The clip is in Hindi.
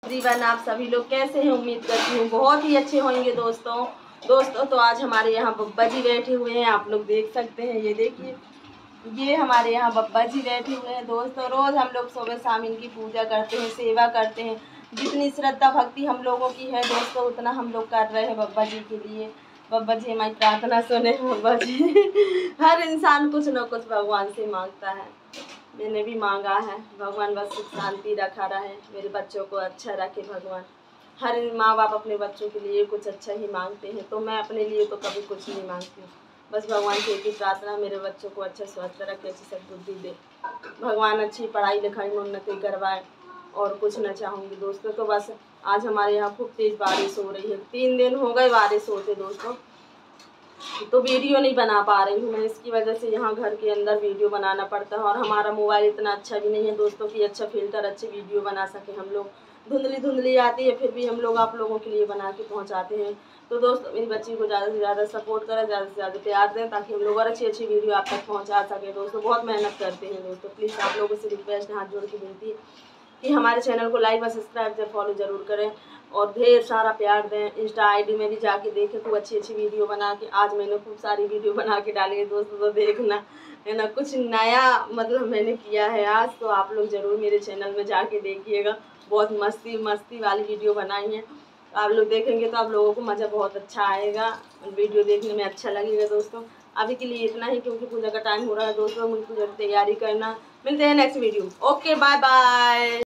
जीवन आप सभी लोग कैसे हैं? उम्मीद करती हूँ बहुत ही अच्छे होंगे दोस्तों। तो आज हमारे यहाँ बब्बा जी बैठे हुए हैं, आप लोग देख सकते हैं। ये देखिए, ये हमारे यहाँ बब्बा जी बैठे हुए हैं दोस्तों। रोज़ हम लोग सुबह शाम इनकी पूजा करते हैं, सेवा करते हैं। जितनी श्रद्धा भक्ति हम लोगों की है दोस्तों, उतना हम लोग कर रहे हैं बब्बा जी के लिए। बब्बा जी हमारी प्रार्थना सुने। बब्बा जी हर इंसान कुछ न कुछ भगवान से मांगता है। मैंने भी मांगा है, भगवान बस सुख शांति रखा रहे, मेरे बच्चों को अच्छा रखे भगवान। हर माँ बाप अपने बच्चों के लिए कुछ अच्छा ही मांगते हैं, तो मैं अपने लिए तो कभी कुछ नहीं मांगती हूँ। बस भगवान से एक ही प्रार्थना, मेरे बच्चों को अच्छा स्वस्थ रखे, अच्छी सद्बुद्धि दे, भगवान अच्छी पढ़ाई लिखाई में उन्नति करवाए, और कुछ न चाहूँगी दोस्तों। तो बस आज हमारे यहाँ खूब तेज़ बारिश हो रही है, 3 दिन हो गए बारिश होते दोस्तों। तो वीडियो नहीं बना पा रही हूँ मैं, इसकी वजह से यहाँ घर के अंदर वीडियो बनाना पड़ता है। और हमारा मोबाइल इतना अच्छा भी नहीं है दोस्तों कि अच्छा फ़िल्टर अच्छे वीडियो बना सके हम लोग। धुंधली आती है, फिर भी हम लोग आप लोगों के लिए बना के पहुँचाते हैं। तो दोस्तों मेरी बच्ची को ज़्यादा से ज़्यादा सपोर्ट करें, ज़्यादा से ज़्यादा प्यार दें, ताकि हम लोग और अच्छी वीडियो आप तक पहुँचा सकें दोस्तों। बहुत मेहनत करते हैं दोस्तों। प्लीज़ आप लोगों से रिक्वेस्ट, हाथ जोड़ के विनती है कि हमारे चैनल को लाइक व सब्सक्राइब से फॉलो ज़रूर करें, और ढेर सारा प्यार दें। इंस्टा आईडी में भी जाके देखें, खूब अच्छी वीडियो बना के आज मैंने खूब सारी वीडियो बना के डाली है दोस्तों। तो देखना है ना, कुछ नया मतलब मैंने किया है आज। तो आप लोग ज़रूर मेरे चैनल में जाके देखिएगा, बहुत मस्ती वाली वीडियो बनाई है। आप लोग देखेंगे तो आप लोगों को मज़ा बहुत अच्छा आएगा, वीडियो देखने में अच्छा लगेगा दोस्तों। अभी के लिए इतना ही, क्योंकि पूजा का टाइम हो रहा है दोस्तों, मुझे पूजा की तैयारी करना। मिलते हैं next video. Okay, bye bye.